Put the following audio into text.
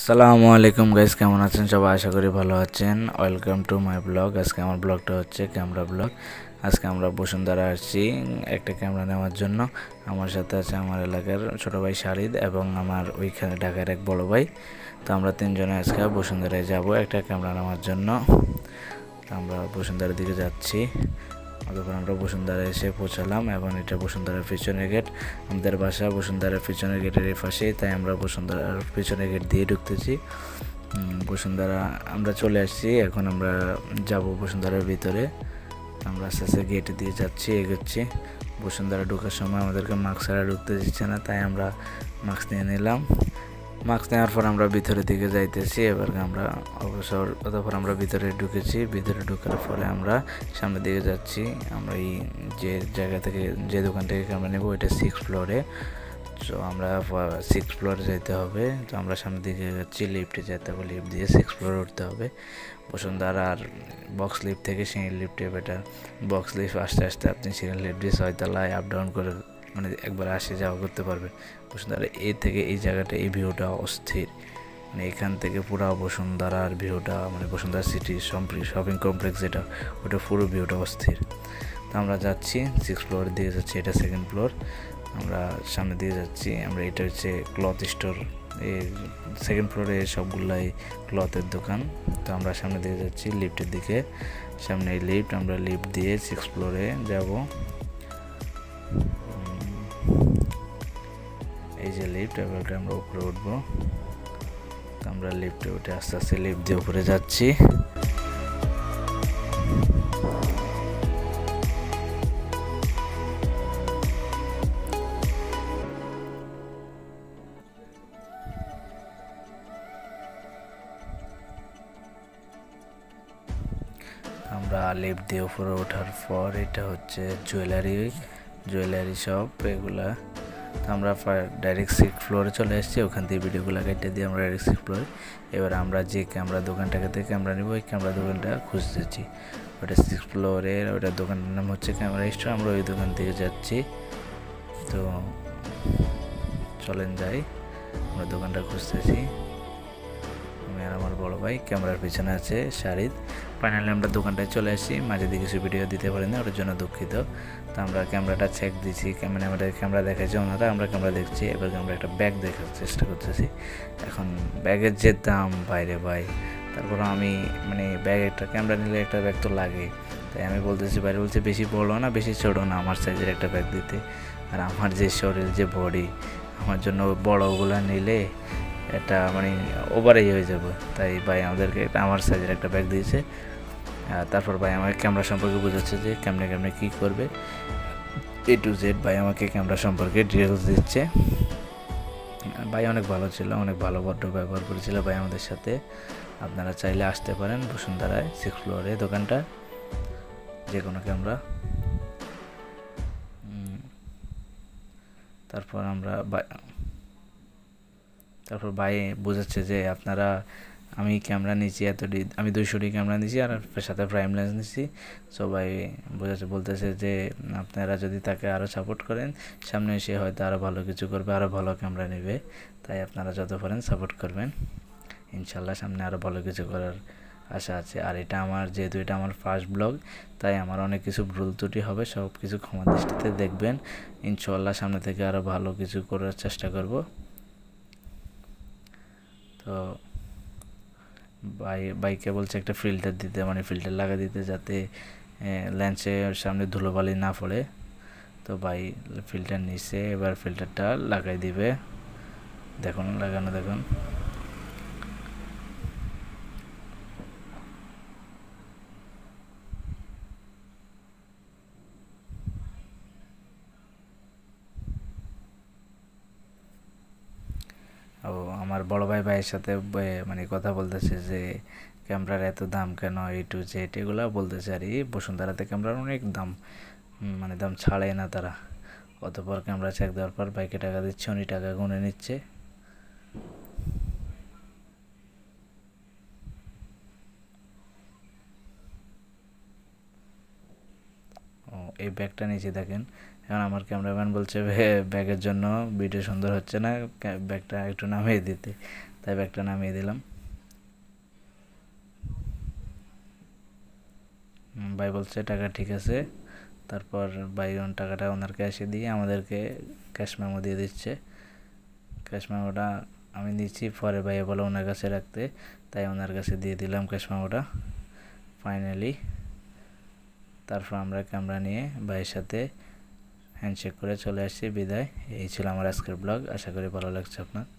আসসালামু আলাইকুম গাইস, কেমন আছেন সবাই? আশা করি ভালো আছেন। Welcome to my blog. আজকে আমার ব্লগটা হচ্ছে ক্যামেরা ব্লগ। আজকে আমরা বসুন্ধরা আসছি একটা ক্যামেরা নেওয়ার জন্য। আমার সাথে আছে আমার এলাকার ছোট ভাই শারিদ এবং আমার ওইখানে ঢাকার এক বড় ভাই। তো আমরা তিনজনে আজকে বসুন্ধরায় যাব একটা ক্যামেরা নেওয়ার জন্য। তো আমরা বসুন্ধরার দিকে যাচ্ছি। অতঃপর আমরা বসুন্ধরা এসে পৌঁছালাম এবং এটা বসুন্ধরার পিছনের গেট। আমাদের বাসা বসুন্ধরার পিছনের গেটের পাশেই, তাই আমরা বসুন্ধরার পিছনের গেট দিয়ে ঢুকতেছি। বসুন্ধরা আমরা চলে আসছি, এখন আমরা যাব বসুন্ধরার ভিতরে। আমরা আস্তে আস্তে গেট দিয়ে যাচ্ছি, এগোচ্ছি। বসুন্ধরা ঢোকার সময় আমাদেরকে মাস্ক ছাড়া ঢুকতে দিচ্ছে না, তাই আমরা মাস্ক নিয়ে নিলাম। মাস্ক নেওয়ার পর আমরা ভিতরের দিকে যাইতেছি। এবার আমরা অতঃপর আমরা ভিতরে ঢুকেছি। ভিতরে ঢোকার পরে আমরা সামনের দিকে যাচ্ছি। আমরা এই যে জায়গা থেকে, যে দোকান থেকে ক্যামেরা নেব, ওইটা 6 ফ্লোরে। তো আমরা 6 ফ্লোরে যেতে হবে। তো আমরা সামনের দিকে যাচ্ছি, লিফটে যেতে হবে, লিফট দিয়ে 6 ফ্লোরে উঠতে হবে। বসুন্ধরা আর বক্স লিফট থেকে সিঙ্গেল লিফটে বেটার। বক্স লিফট আস্তে আস্তে আপনি সিঙ্গেল লিফট দিয়ে 6 তলায় আপ ডাউন করে মানে একবার আসে যাওয়া করতে পারবেন। বসুন্ধরা এই থেকে এই জায়গাটা, এই ভিউটা অস্থির। মানে এখান থেকে পুরো বসুন্ধরার ভিউটা, মানে বসুন্ধরা সিটি শপিং কমপ্লেক্স যেটা, ওটা পুরো ভিউটা অস্থির। তো আমরা যাচ্ছি 6 ফ্লোরের দিকে যাচ্ছি, এটা 2nd ফ্লোর। আমরা সামনের দিকে যাচ্ছি। আমরা এটা হচ্ছে ক্লথ স্টোর। এই 2nd ফ্লোরে সবগুলাই ক্লথের দোকান। তো আমরা সামনের দিকে যাচ্ছি লিফটের দিকে। সামনে লিফট, আমরা লিফট দিয়ে 6 ফ্লোরে যাব। এই যে লিফট, এবার আমরা উপরে উঠবো। আমরা লিফটে উঠে আস্তে আস্তে লিফট দিয়ে উপরে যাচ্ছি। আমরা লিফট দিয়ে উপরে ওঠার পর এটা হচ্ছে জুয়েলারি শপ এগুলা। তো আমরা ডাইরেক্ট 6 ফ্লোরে চলে এসেছি। ওখান থেকে ভিডিওগুলো কেটে দিয়ে আমরা ডাইরেক্ট 6 ফ্লোরে। এবার আমরা যে ক্যামেরা দোকানটাকে থেকে ক্যামেরা নিব, ওই ক্যামেরা দোকানটা খুঁজতেছি। ওটা 6 ফ্লোরের, ওটার দোকানটার নাম হচ্ছে ক্যামেরা স্টোর। আমরা ওই দোকান থেকে যাচ্ছি। তো চলেন যাই, আমরা দোকানটা খুঁজতেছি। আমি আর আমার বড় ভাই, ক্যামেরার পিছনে আছে শারিদ। ফাইনালি আমরা দোকানটায় চলে আসি। মাঝে দিকে কিছু ভিডিও দিতে পারি না, ওটার জন্য দুঃখিত। তো আমরা ক্যামেরাটা চেক দিচ্ছি, আমাদের ক্যামেরা দেখাচ্ছে ওনারা, আমরা ক্যামেরা দেখছি। এবার আমরা একটা ব্যাগ দেখার চেষ্টা করতেছি। এখন ব্যাগের যে দাম বাইরে ভাই, তারপর আমি মানে ব্যাগ, একটা ক্যামেরা নিলে একটা ব্যাগ তো লাগে। তাই আমি বলতেছি, বাইরে বলছে বেশি বড় না বেশি ছোটো না, আমার সাইজের একটা ব্যাগ দিতে। আর আমার যে শরীর, যে বডি, আমার জন্য বড়গুলো নিলে এটা মানে ওভারেই হয়ে যাবে। তাই ভাই আমাদেরকে একটা আমার সাইজের একটা ব্যাগ দিয়েছে। তারপর ভাই আমাকে ক্যামেরা সম্পর্কে বোঝাচ্ছে যে কেমনে কী করবে, A to Z। ভাই আমাকে ক্যামেরা সম্পর্কে ডিটেলস দিচ্ছে। ভাই অনেক ভালো ছিল, অনেক ভালো ভদ্র ব্যবহার করেছিল ভাই আমাদের সাথে। আপনারা চাইলে আসতে পারেন বসুন্ধরায় 6 ফ্লোরে দোকানটা, যে কোনো ক্যামেরা। তারপর ভাই বোঝাচ্ছে যে আমি ক্যামেরা নিয়েছি আমি 200 ক্যামেরা নিয়েছি আর সাথে প্রাইম লেন্স নিয়েছি। সো ভাই বলতেছে যে আপনারা যদি তাকে আরও সাপোর্ট করেন, সামনে এসে হয়তো আরও ভালো কিছু করবে, আরও ভালো ক্যামেরা নেবে। তাই আপনারা যত পারেন সাপোর্ট করবেন। ইনশাল্লাহ সামনে আরও ভালো কিছু করার আশা আছে। আর যেহেতু এটা আমার ফার্স্ট ব্লগ, তাই আমার অনেক কিছু ভুল ত্রুটি হবে, সব কিছু ক্ষমা দৃষ্টিতে দেখবেন। ইনশাল্লাহ সামনে থেকে আরও ভালো কিছু করার চেষ্টা করব। তো বাইকে বলছে একটা ফিল্টার দিতে, মানে ফিল্টার লাগা দিতে, যাতে লেন্সের সামনে ধুলোবালি না পড়ে। তো ভাই ফিল্টার নিচ্ছে, এবার ফিল্টারটা লাগাই দিবে। দেখুন লাগানো, দেখুন। ও আমার বড় ভাইয়ের সাথে মানে কথা বলতেছে যে ক্যামেরার এত দাম কেন, A to Z এগুলো বলতেছে। আর এই বসুন্ধরাতে ক্যামেরার অনেক দাম, মানে দাম ছাড়ে না তারা। অতপর ক্যামেরা চেক দেওয়ার পর বাইকে টাকা দিচ্ছে, উনি টাকা গুনে নিচ্ছে। ও এই ব্যাগটা নিচে দেখেন। এখন আমার ক্যামেরাম্যান বলছে ব্যাগের জন্য ভিডিও সুন্দর হচ্ছে না, ব্যাগটা একটু নামিয়ে দিতে। তাই ব্যাগটা নামিয়ে দিলাম। ভাই বলছে টাকা ঠিক আছে। তারপর ভাই টাকাটা ওনার ক্যাশে দিয়ে আমাদেরকে ক্যাশ মেমো দিয়ে দিচ্ছে। ক্যাশ মেমোটা আমি দিচ্ছি, পরে ভাইয়া বলে ওনার কাছে রাখতে, তাই ওনার কাছে দিয়ে দিলাম ক্যাশ মেমোটা ফাইনালি। তারপর আমরা ক্যামেরা নিয়ে ভাইয়ের সাথে হ্যান্ডশেক করে চলে আসছি। বিদায়। এই ছিল আমার আজকের ব্লগ। আশা করি ভালো লাগছে আপনার।